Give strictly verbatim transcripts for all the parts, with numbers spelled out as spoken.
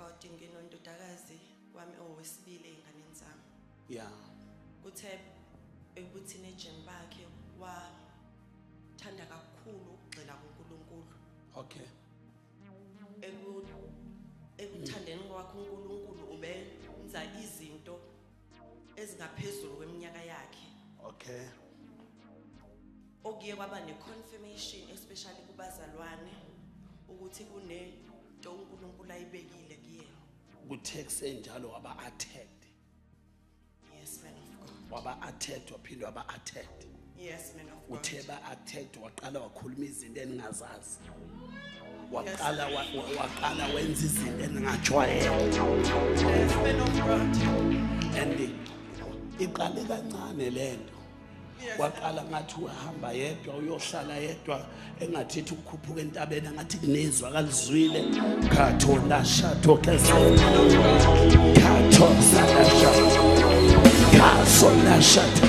God nginondodakazi wami owesibili enganeni zami. Yeah. Kuthe ebutheenage bakhe wathanda kakhulu ukugxila kuNkulunkulu. Okay. Eku ekuthandeni kwakhe uNkulunkulu ubenza izinto ezingaphezulu kweminyaka yakhe. Okay. Okuye kwaba ne-confirmation especially kubazalwane ukuthi kunento uNkulunkulu ayibekile kuyena. Kutexe njalo waba attacked. Yes, man of God. Waba attacked waphindwa waba attacked. Yes, man of God. Utheba attacked waqala wakhuluma izinto eningazazi. Waqala waqala wenza izinto eningajwayele. Yes, man of God. And iqale kancane lento. Waqala ngathi uhamba yedwa uyohlala yedwa engathethi ukukhuphuka entabeni ngathi kunezwa kalizwile khatho lashatho kese khatho salasha khaso lashatho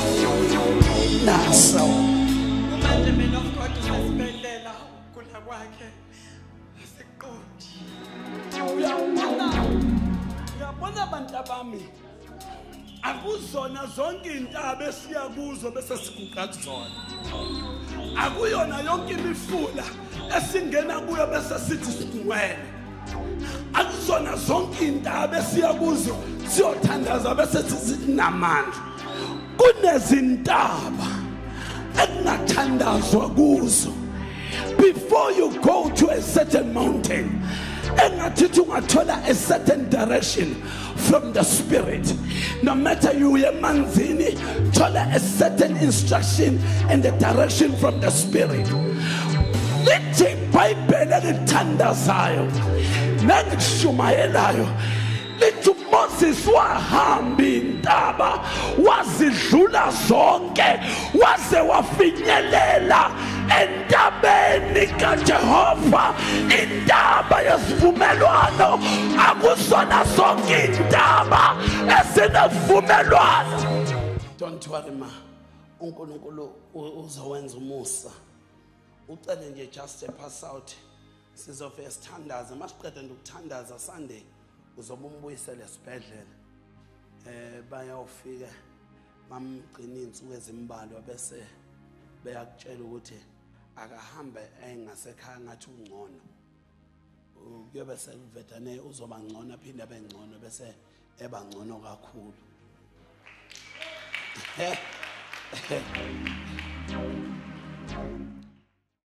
naso Manje man of God usibedlela ukula kwakhe asiqondi. uyabona uyabona abantu abami akuzona zonke intaba esiya kuzo bese siguqa kuzona. Akuyona yonke imifula esingena kuyo bese sithi singwele. Akuzona zonke intaba esiya kuzo siyothandaza bese sithi namandla. Kunezintaba ekungathandazwa kuzo. Before you go to a certain mountain, engathithi ungathola a certain direction from the spirit. No matter you emanzini, thola a certain instruction and the direction from the spirit. Lithi iBhayibheli elithandazayo nangishumayelayo lithi Moses wahamba intaba wazidlula zonke waze wafinyelela entabeni kaJehova, intaba yesivumelwano. Akusona zonke intaba ezinevumelwano. Don't worry ma, uNkulunkulu uzowenza umusa. Ucele nje just a pass out. Sizofika sithandaze, masiqeda ukuthandaza Sunday uzobe umbuyisele esibhedlela. Eh bayawufika bamgcina insuku ezimbalwa bese beyakutshela ukuthi akahambe engasekhaya ngathi ungcono. Kuyobe sekuvedane uzoba ngcono aphinde abe ngcono bese eba ngcono kakhulu.